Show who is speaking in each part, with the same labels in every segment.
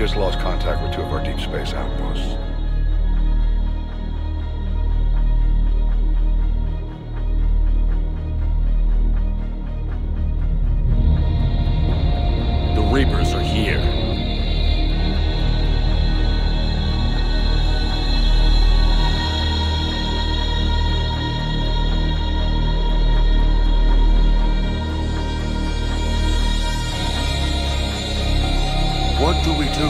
Speaker 1: just lost contact with two of our deep space outposts.
Speaker 2: The Reapers are here.
Speaker 1: What do we do?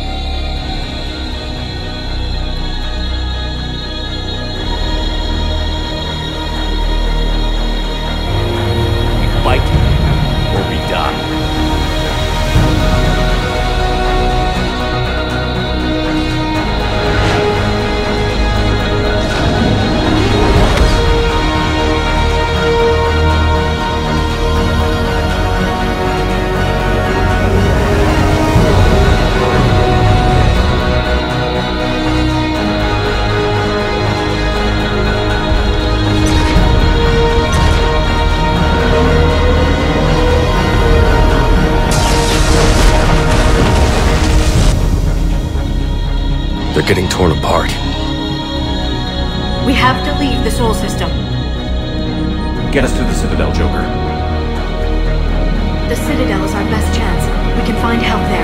Speaker 2: We fight or we die. They're getting torn apart.
Speaker 3: We have to leave the Sol system.
Speaker 2: Get us to the Citadel, Joker.
Speaker 3: The Citadel is our best chance. We can find help there.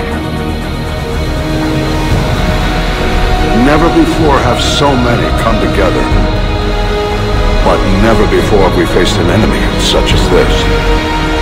Speaker 1: Never before have so many come together. But never before have we faced an enemy such as this.